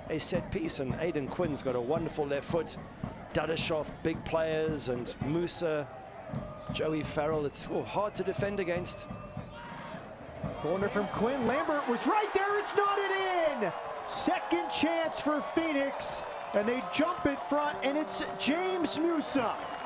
a set piece, and Aidan Quinn's got a wonderful left foot. Dadashov, big players, and Musa, Joey Farrell. It's hard to defend against. Corner from Quinn. Lambert was right there. It's knotted in. Second chance for Phoenix, and they jump it front, and it's James Musa.